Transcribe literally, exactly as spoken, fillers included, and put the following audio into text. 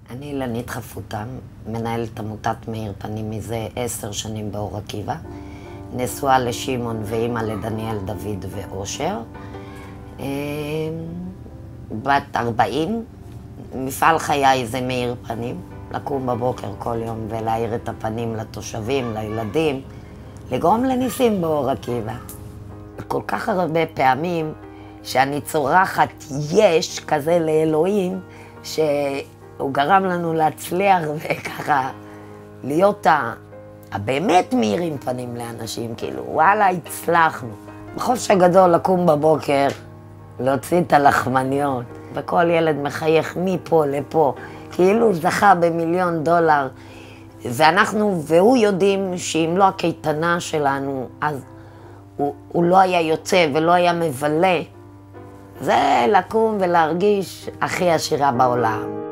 אני אילנית חפותה, מנהלת עמותת מאיר פנים מזה עשר שנים באור עקיבא. נשואה לשמעון ואימא לדניאל, דוד ואושר. בת ארבעים, מפעל חיי זה מאיר פנים, לקום בבוקר כל יום ולהאיר את הפנים לתושבים, לילדים, לגרום לניסים באור עקיבא. כל כך הרבה פעמים שאני צורחת יש כזה לאלוהים, שהוא גרם לנו להצליח וככה להיות הבאמת מאירים פנים לאנשים, כאילו וואלה הצלחנו. בחופש הגדול לקום בבוקר, להוציא את הלחמניות, וכל ילד מחייך מפה לפה, כאילו זכה במיליון דולר. ואנחנו והוא יודעים שאם לא הקייטנה שלנו, אז הוא, הוא לא היה יוצא ולא היה מבלה. זה לקום ולהרגיש הכי עשירה בעולם.